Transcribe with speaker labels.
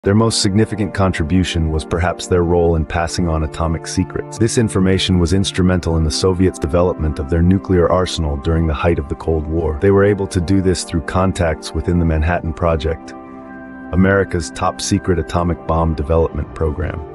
Speaker 1: Their most significant contribution was perhaps their role in passing on atomic secrets. This information was instrumental in the Soviets' development of their nuclear arsenal during the height of the Cold War. They were able to do this through contacts within the Manhattan Project, America's top-secret atomic bomb development program.